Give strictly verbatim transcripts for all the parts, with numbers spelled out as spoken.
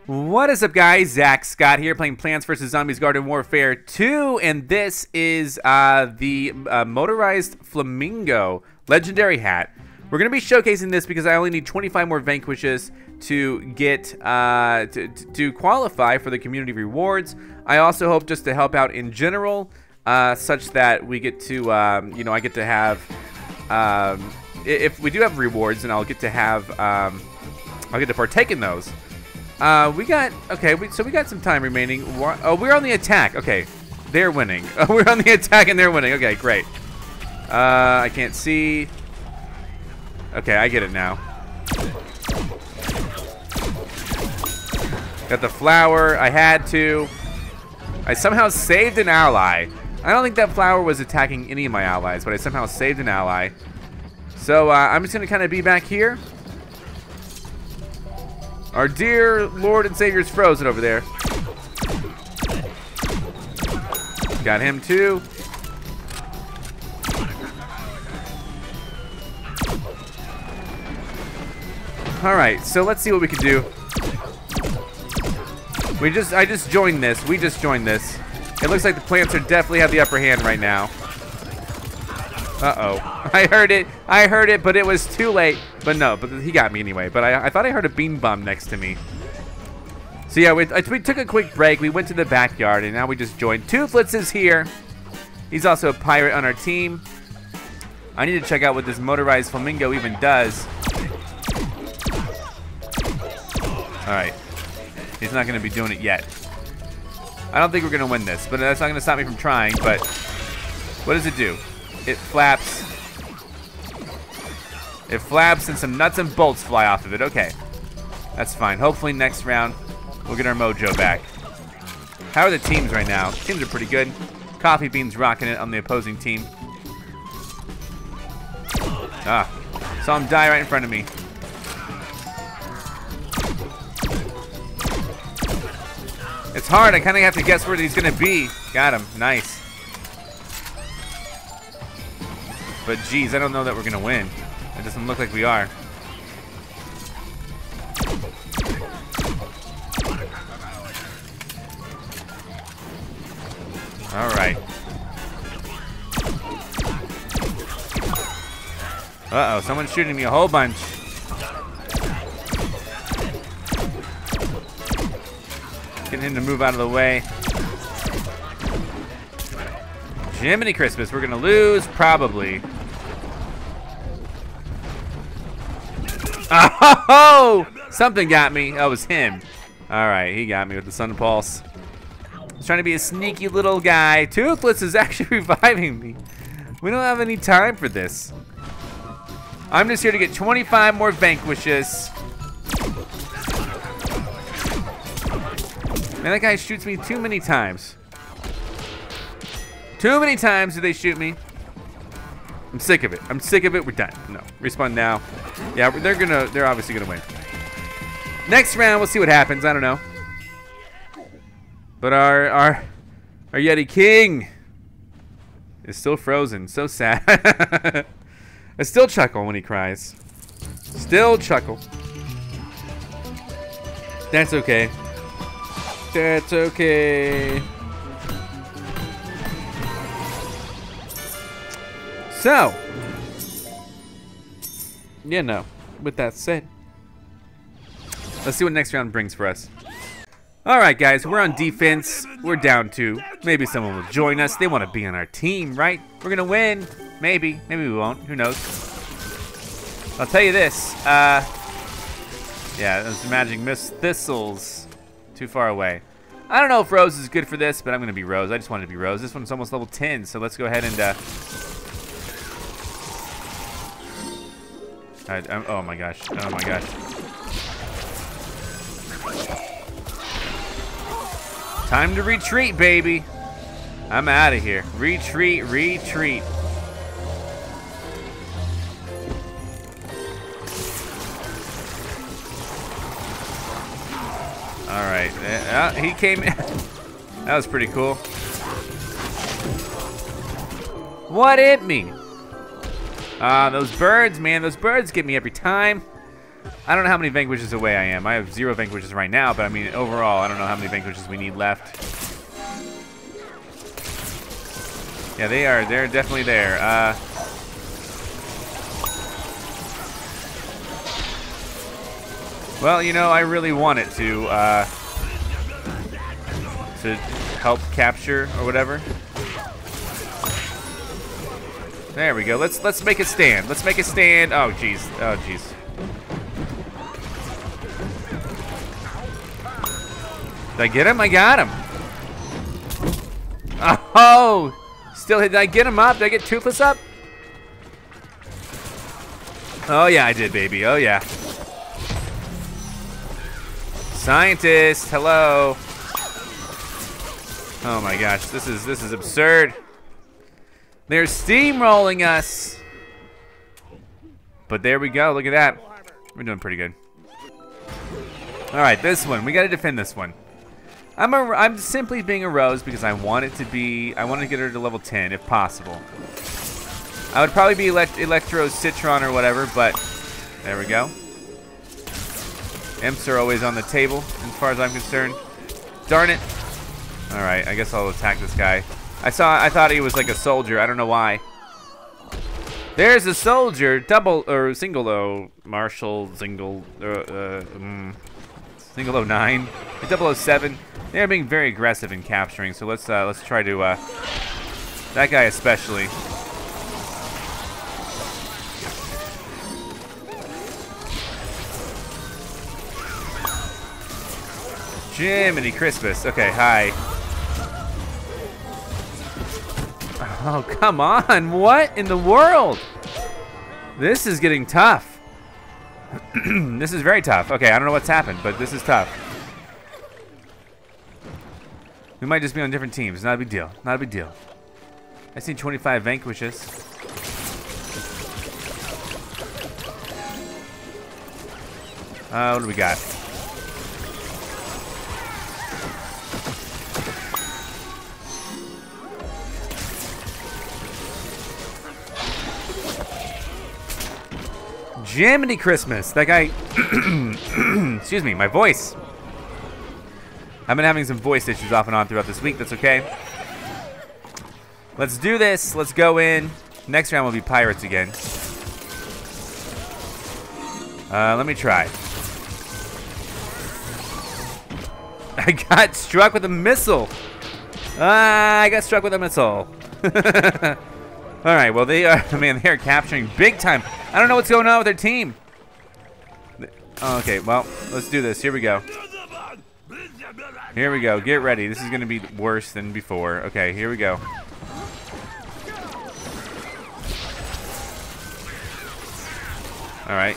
What is up, guys? Zack Scott here, playing Plants versus. Zombies Garden Warfare two, and this is uh, the uh, motorized Flamingo legendary hat. We're going to be showcasing this because I only need twenty-five more vanquishes to get uh, to, to qualify for the community rewards. I also hope just to help out in general, uh, such that we get to, um, you know, I get to have, um, if we do have rewards, and I'll get to have, um, I'll get to partake in those. Uh, we got, okay, we, so we got some time remaining. Oh, we're on the attack. Okay, they're winning. Oh, we're on the attack and they're winning. Okay, great. Uh, I can't see. Okay, I get it now. Got the flower. I had to. I somehow saved an ally. I don't think that flower was attacking any of my allies, but I somehow saved an ally. So, uh, I'm just going to kind of be back here. Our dear Lord and Savior's frozen over there. Got him too. Alright, so let's see what we can do. We just I just joined this. We just joined this. It looks like the plants are definitely have the upper hand right now. Uh-oh. I heard it. I heard it, but it was too late. But no, but he got me anyway. But I, I thought I heard a bean bum next to me. So yeah, we, we took a quick break. We went to the backyard, and now we just joined. Toothless is here. He's also a pirate on our team. I need to check out what this motorized Flamingo even does. Alright. He's not going to be doing it yet. I don't think we're going to win this, but that's not going to stop me from trying. But what does it do? It flaps. It flaps and some nuts and bolts fly off of it. Okay. That's fine. Hopefully next round we'll get our mojo back. How are the teams right now? Teams are pretty good. Coffee Bean's rocking it on the opposing team. Ah. Saw him die right in front of me. It's hard. I kind of have to guess where he's going to be. Got him. Nice. But geez, I don't know that we're gonna win. It doesn't look like we are. All right. Uh-oh, someone's shooting me a whole bunch. Getting him to move out of the way. Jiminy Christmas, we're gonna lose, probably. Oh, something got me. That was him. All right, he got me with the Sun Pulse. He's trying to be a sneaky little guy. Toothless is actually reviving me. We don't have any time for this. I'm just here to get twenty-five more vanquishes. Man, that guy shoots me too many times. Too many times do they shoot me. I'm sick of it. I'm sick of it. We're done. No. Respawn now. Yeah, they're gonna they're obviously gonna win. Next round, we'll see what happens. I don't know. But our our our Yeti King is still frozen. So sad. I still chuckle when he cries. Still chuckle. That's okay. That's okay. So, yeah, no. With that said, let's see what next round brings for us. All right, guys, we're on defense. We're down two. Maybe someone will join us. They want to be on our team, right? We're gonna win. Maybe. Maybe we won't. Who knows? I'll tell you this. Uh, yeah, those magic mist thistles. Too far away. I don't know if Rose is good for this, but I'm gonna be Rose. I just wanted to be Rose. This one's almost level ten, so let's go ahead and. Uh, I, I'm, oh my gosh, oh my gosh. Time to retreat, baby. I'm out of here. Retreat, retreat. All right, uh, he came in. That was pretty cool. What hit me? Ah, uh, those birds, man, those birds get me every time. I don't know how many vanquishes away I am. I have zero vanquishes right now, but I mean, overall, I don't know how many vanquishes we need left. Yeah, they are. They're definitely there. Uh, well, you know, I really wanted to uh, to help capture or whatever. There we go. Let's let's make a stand. Let's make a stand. Oh, jeez. Oh, jeez. Did I get him? I got him. Oh, still hit. Did I get him up? Did I get Toothless up? Oh yeah, I did, baby. Oh yeah. Scientist, hello. Oh my gosh, this is this is absurd. They're steamrolling us. But there we go. Look at that. We're doing pretty good. All right, this one. We got to defend this one. I'm a, I'm simply being a Rose because I want it to be, I want to get her to level ten if possible. I would probably be elect, Electro Citron or whatever, but there we go. Imps are always on the table as far as I'm concerned. Darn it. All right, I guess I'll attack this guy. I saw, I thought he was like a soldier. I don't know why. There's a soldier, double or single O, Marshall, single, uh, uh, mm, single oh nine, double oh seven. They're being very aggressive in capturing, so let's uh, let's try to uh, that guy especially. Jiminy Christmas. Okay, hi. Oh, come on. What in the world? This is getting tough. This is very tough. Okay, I don't know what's happened, but this is tough. We might just be on different teams. Not a big deal. Not a big deal. I see twenty-five vanquishes. Uh, what do we got? Jiminy Christmas. That guy, excuse me, my voice. I've been having some voice issues off and on throughout this week. That's okay. Let's do this. Let's go in. Next round will be pirates again. Uh, let me try. I got struck with a missile. Ah, I got struck with a missile. All right, well, they are, man, they are capturing big time. I don't know what's going on with their team. Okay, well, let's do this. Here we go. Here we go. Get ready. This is going to be worse than before. Okay, here we go. All right.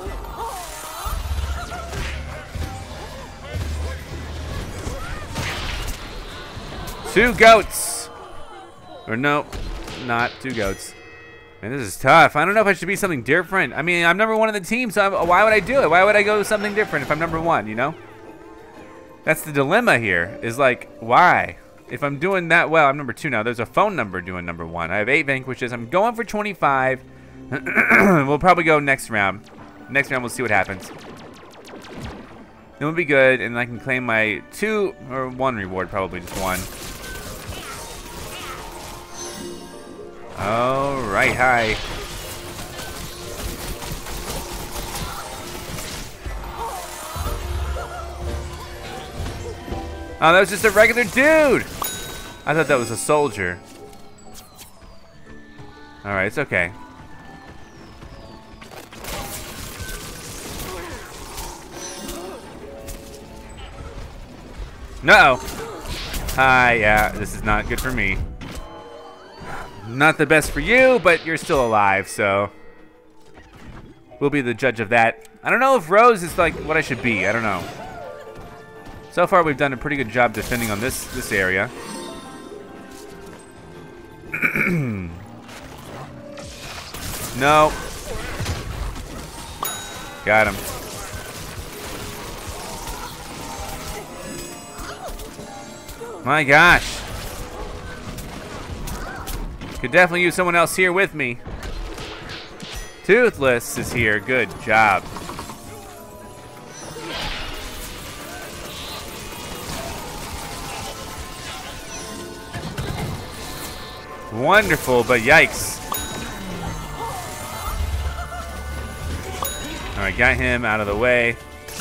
Two goats. Or no, not two goats. Man, this is tough. I don't know if I should be something different. I mean, I'm number one in the team, so I'm, why would I do it? Why would I go something different if I'm number one, you know? That's the dilemma here, is like, why? If I'm doing that well, I'm number two now. There's a phone number doing number one. I have eight vanquishes. I'm going for twenty-five. We'll probably go next round. Next round, we'll see what happens. Then we'll be good, and I can claim my two, or one reward, probably just one. All right, hi. Oh, that was just a regular dude. I thought that was a soldier. All right, it's okay. No. Hi, yeah, this is not good for me. Not the best for you, but you're still alive, so we'll be the judge of that. I don't know if Rose is like what I should be. I don't know. So far, we've done a pretty good job defending on this this area. No. Got him. My gosh. Could definitely use someone else here with me. Toothless is here. Good job. wonderful, but yikes. All right, got him out of the way.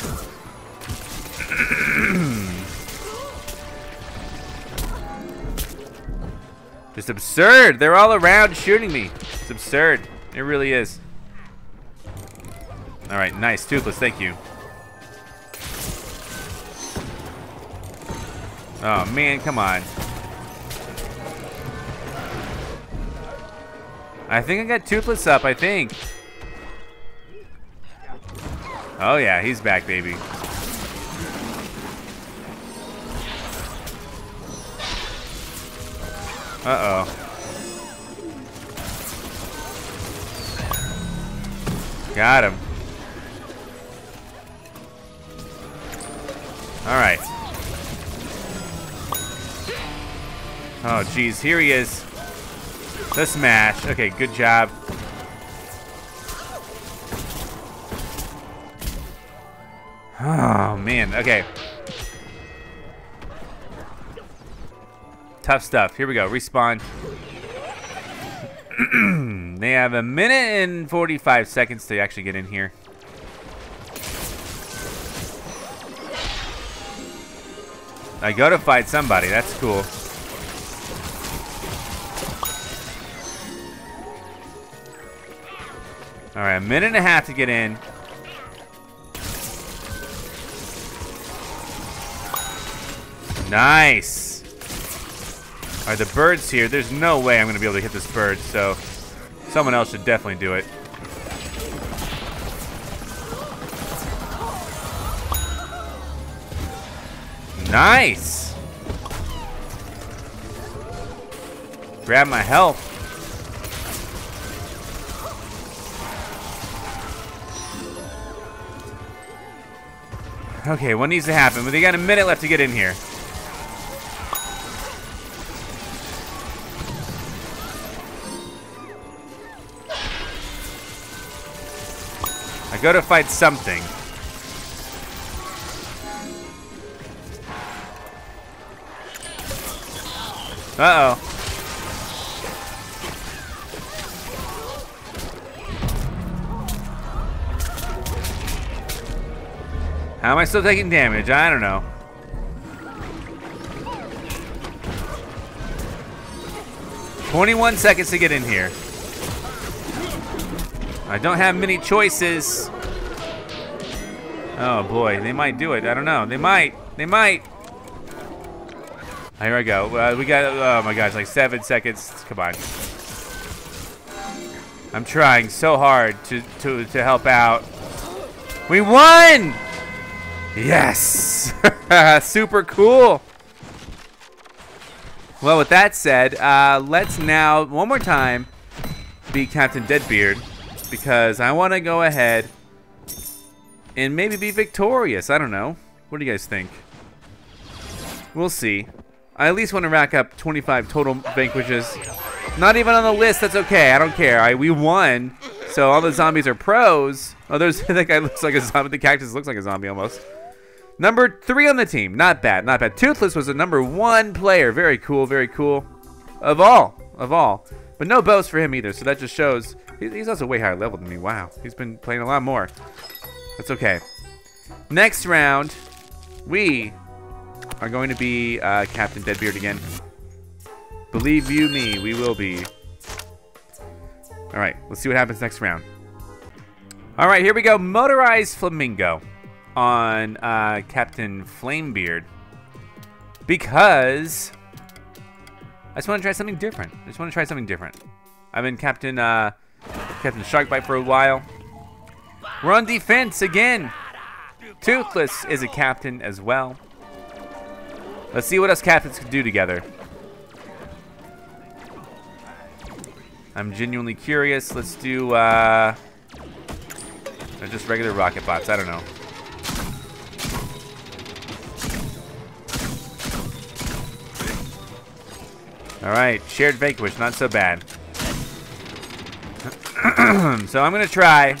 Just absurd. They're all around shooting me. It's absurd. It really is. All right, nice. Toothless, thank you. Oh, man, come on. I think I got Toothless up, I think. Oh, yeah, he's back, baby. Uh-oh. Got him. All right. Oh, geez, here he is. The smash. Okay, good job. Oh, man. Okay. Tough stuff. Here we go. Respawn. They have a minute and forty-five seconds to actually get in here. I go to fight somebody. That's cool. All right, a minute and a half to get in. Nice. All right, the bird's here. There's no way I'm going to be able to hit this bird, so someone else should definitely do it. Nice. Grab my health. Okay, what needs to happen? Well, they got a minute left to get in here. I go to fight something. Uh-oh. How am I still taking damage? I don't know. twenty-one seconds to get in here. I don't have many choices. Oh boy, they might do it. I don't know. They might. They might. Here I go. Uh, we got, oh my gosh, like seven seconds. Come on. I'm trying so hard to, to, to help out. We won! Yes! Super cool. Well, with that said, uh, let's now, one more time, be Captain Deadbeard, because I want to go ahead and maybe be victorious. I don't know. What do you guys think? We'll see. I at least want to rack up twenty-five total vanquishes. Not even on the list. That's okay. I don't care. I, we won. So all the zombies are pros. Oh, there's that guy looks like a zombie. The cactus looks like a zombie almost. Number three on the team. Not bad. Not bad. Toothless was the number one player. Very cool. Very cool. Of all. Of all. But no boast for him either. So that just shows he's also way higher level than me. Wow. He's been playing a lot more. That's okay. Next round, we are going to be uh, Captain Deadbeard again. Believe you me, we will be. All right, let's see what happens next round. All right, here we go. Motorized Flamingo on uh, Captain Flamebeard. Because I just want to try something different. I just want to try something different. I've been Captain uh, Captain Sharkbite for a while. We're on defense again. Toothless is a captain as well. Let's see what us captains can do together. I'm genuinely curious. Let's do, uh... they're just regular rocket bots. I don't know. Alright, shared vanquish. Not so bad. So I'm going to try.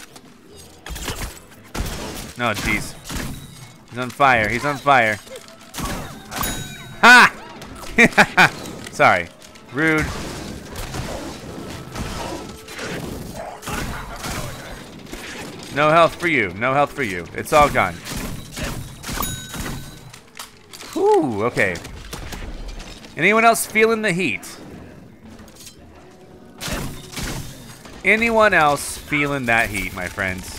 Oh, jeez. He's on fire. He's on fire. Ha! Sorry. Rude. No health for you. No health for you. It's all gone. Whew, okay. Anyone else feeling the heat? Anyone else feeling that heat, my friends?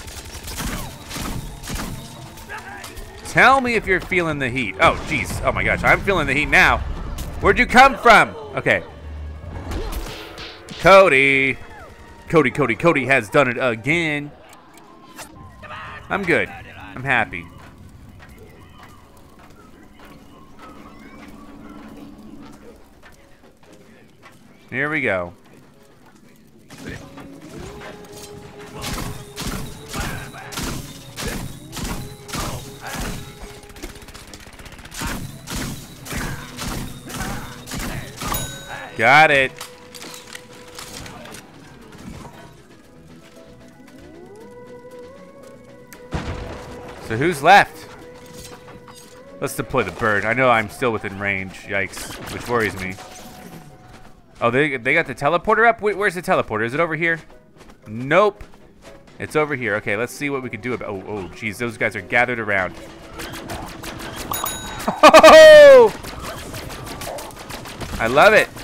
Tell me if you're feeling the heat. Oh, jeez. Oh, my gosh. I'm feeling the heat now. Where'd you come from? Okay. Cody. Cody, Cody, Cody has done it again. I'm good. I'm happy. Here we go. Got it. So who's left? Let's deploy the bird. I know I'm still within range. Yikes. Which worries me. Oh, they, they got the teleporter up? Wait, where's the teleporter? Is it over here? Nope. It's over here. Okay, let's see what we can do about... Oh, oh, geez. Those guys are gathered around. Oh! I love it.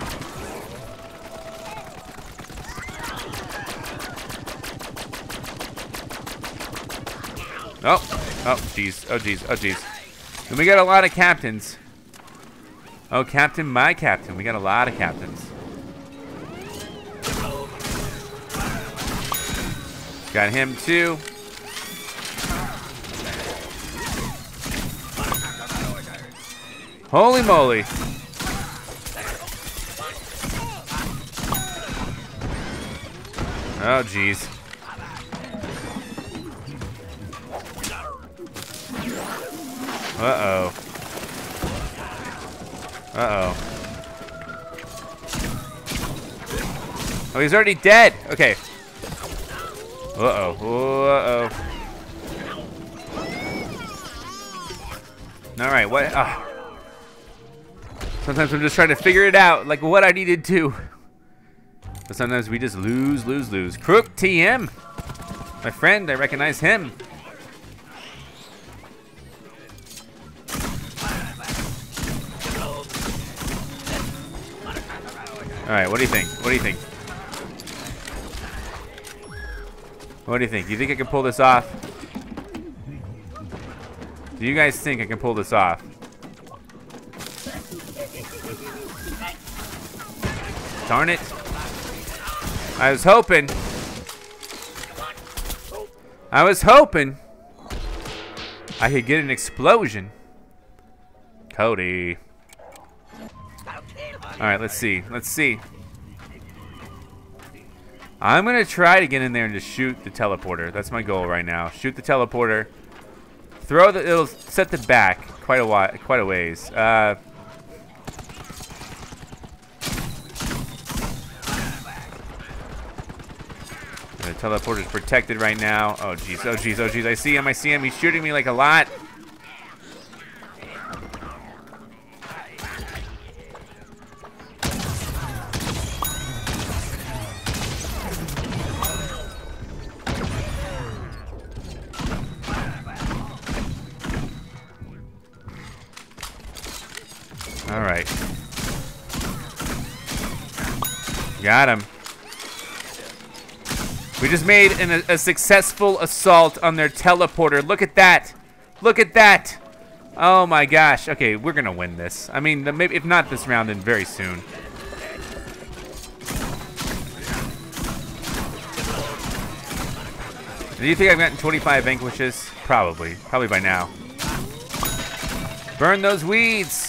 Oh, oh, jeez, oh, jeez, oh, jeez. And we got a lot of captains. Oh, Captain, my captain. We got a lot of captains. Got him, too. Holy moly. Oh, jeez. Uh-oh. Uh-oh. Oh, he's already dead. Okay. Uh-oh. Uh-oh. All right, what? Oh. Sometimes I'm just trying to figure it out, like what I need to do. But sometimes we just lose, lose, lose. Crook T M. My friend, I recognize him. All right, what do you think? What do you think? What do you think? Do you think I can pull this off? Do you guys think I can pull this off? Darn it. I was hoping. I was hoping I could get an explosion. Cody. All right, let's see. Let's see. I'm gonna try to get in there and just shoot the teleporter. That's my goal right now. Shoot the teleporter. Throw the. It'll set the back quite a while, quite a ways. Uh, the teleporter's protected right now. Oh jeez. Oh jeez. Oh jeez. I see him. I see him. He's shooting me like a lot. All right. Got him. We just made an, a, a successful assault on their teleporter. Look at that. Look at that. Oh my gosh. Okay, we're going to win this. I mean, maybe if not this round, then very soon. Do you think I've gotten twenty-five vanquishes? Probably. Probably by now. Burn those weeds.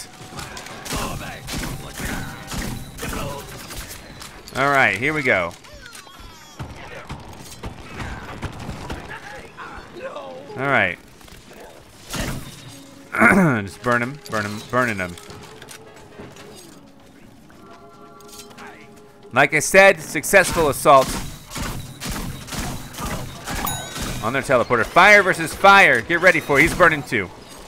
All right, here we go. All right. Just burn him, burn him, burning him. Like I said, successful assault on their teleporter. Fire versus fire. Get ready for it. He's burning too.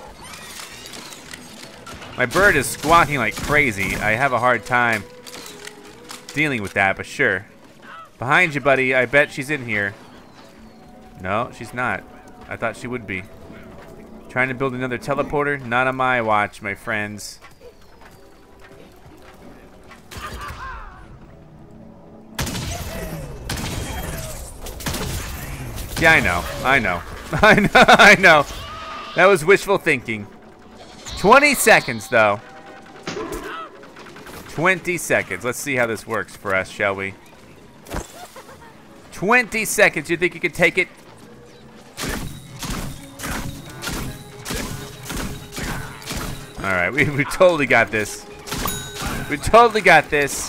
My bird is squawking like crazy. I have a hard time dealing with that, but sure. Behind you, buddy. I bet she's in here. No, she's not. I thought she would be. Trying to build another teleporter? Not on my watch, my friends. Yeah, I know. I know. I know. I know. That was wishful thinking. twenty seconds, though. twenty seconds. Let's see how this works for us, shall we? twenty seconds. You think you could take it? All right, we, we totally got this. We totally got this.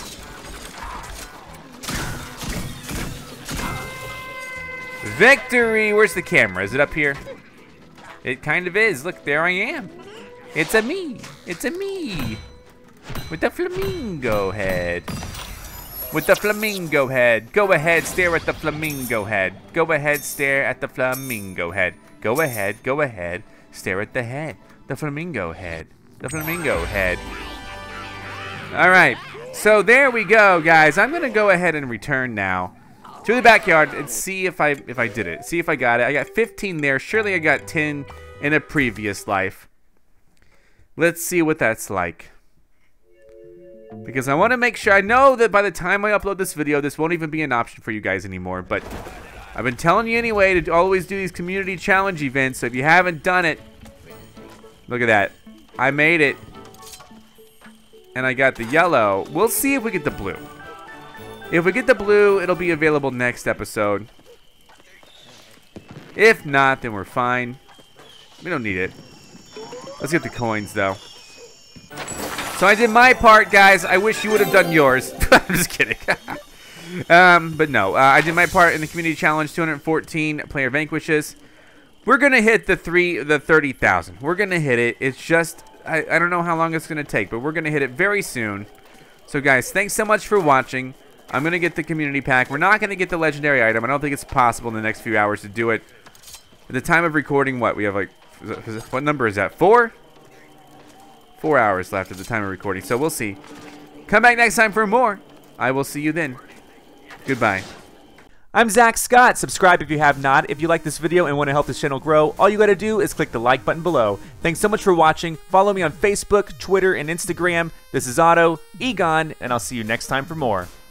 Victory! Where's the camera? Is it up here? It kind of is. Look, there I am. It's a me. It's a me. With the flamingo head. With the flamingo head. Go ahead, stare at the flamingo head. Go ahead, stare at the flamingo head. Go ahead, go ahead, stare at the head. The flamingo head. The flamingo head. All right. So there we go, guys. I'm going to go ahead and return now to the backyard and see if I if I did it. See if I got it. I got fifteen there. Surely I got ten in a previous life. Let's see what that's like. Because I want to make sure. I know that by the time I upload this video, this won't even be an option for you guys anymore. But I've been telling you anyway to always do these community challenge events. So if you haven't done it, look at that. I made it. And I got the yellow. We'll see if we get the blue. If we get the blue, it'll be available next episode. If not, then we're fine. We don't need it. Let's get the coins, though. So I did my part, guys. I wish you would have done yours. I'm just kidding. um, but no, uh, I did my part in the community challenge. two hundred fourteen player vanquishes. We're gonna hit the three, the thirty thousand. We're gonna hit it. It's just I, I don't know how long it's gonna take, but we're gonna hit it very soon. So, guys, thanks so much for watching. I'm going to get the community pack. We're not going to get the legendary item. I don't think it's possible in the next few hours to do it. At the time of recording, what? We have like, what number is that? Four? Four hours left at the time of recording. So we'll see. Come back next time for more. I will see you then. Goodbye. I'm Zack Scott. Subscribe if you have not. If you like this video and want to help this channel grow, all you got to do is click the like button below. Thanks so much for watching. Follow me on Facebook, Twitter, and Instagram. This is Otto, Egon, and I'll see you next time for more.